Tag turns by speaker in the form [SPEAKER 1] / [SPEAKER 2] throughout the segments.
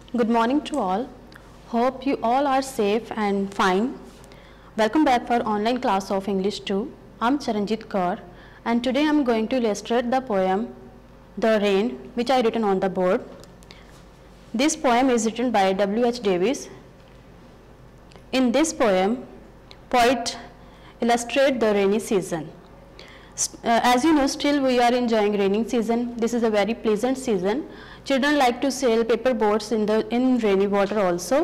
[SPEAKER 1] Good morning to all. Hope you all are safe and fine. Welcome back for online class of English 2. I'm Charanjit Kaur and today I'm going to illustrate the poem The Rain, which I written on the board. This poem is written by W.H. Davis. In this poem, poet illustrate the rainy season. As you know, still we are enjoying raining season. This is a very pleasant season. Children like to sail paper boats in rainy water also.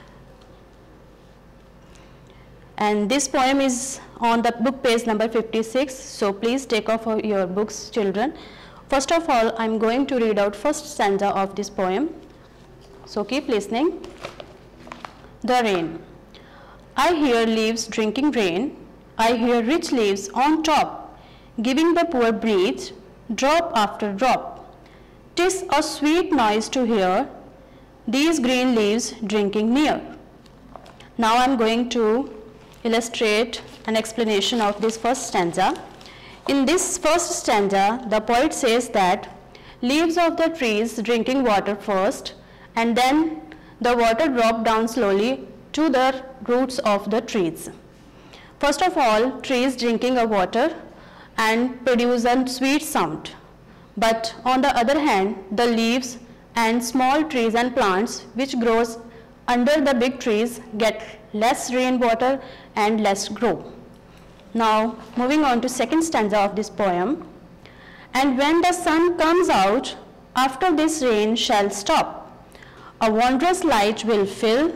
[SPEAKER 1] And this poem is on the book page number 56. So please take off your books, children. First of all, I am going to read out first stanza of this poem. So keep listening. The rain. I hear leaves drinking rain. I hear rich leaves on top, giving the poor breeze, drop after drop. 'Tis a sweet noise to hear, these green leaves drinking near. Now I am going to illustrate an explanation of this first stanza. In this first stanza, the poet says that leaves of the trees drinking water first, and then the water drop down slowly to the roots of the trees. First of all, trees drinking a water and produce a sweet sound. But on the other hand, the leaves and small trees and plants which grows under the big trees get less rainwater and less grow. Now moving on to second stanza of this poem. And when the sun comes out, after this rain shall stop, a wondrous light will fill,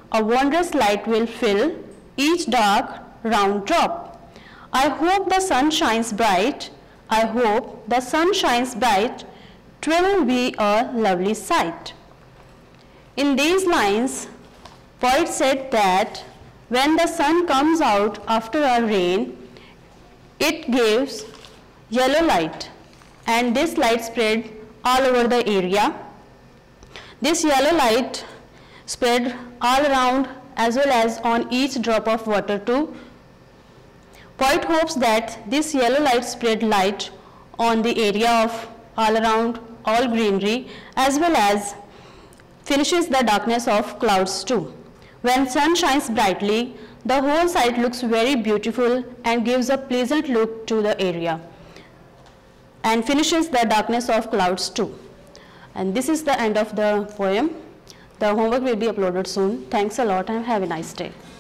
[SPEAKER 1] each dark round drop. I hope the sun shines bright, I hope the sun shines bright, 'twill be a lovely sight. In these lines, poet said that when the sun comes out after a rain, it gives yellow light, and this light spread all over the area. This yellow light spread all around as well as on each drop of water too. Poet hopes that this yellow light spread light on the area of all around all greenery as well as finishes the darkness of clouds too. When sun shines brightly, the whole site looks very beautiful and gives a pleasant look to the area and finishes the darkness of clouds too. And this is the end of the poem. The homework will be uploaded soon. Thanks a lot and have a nice day.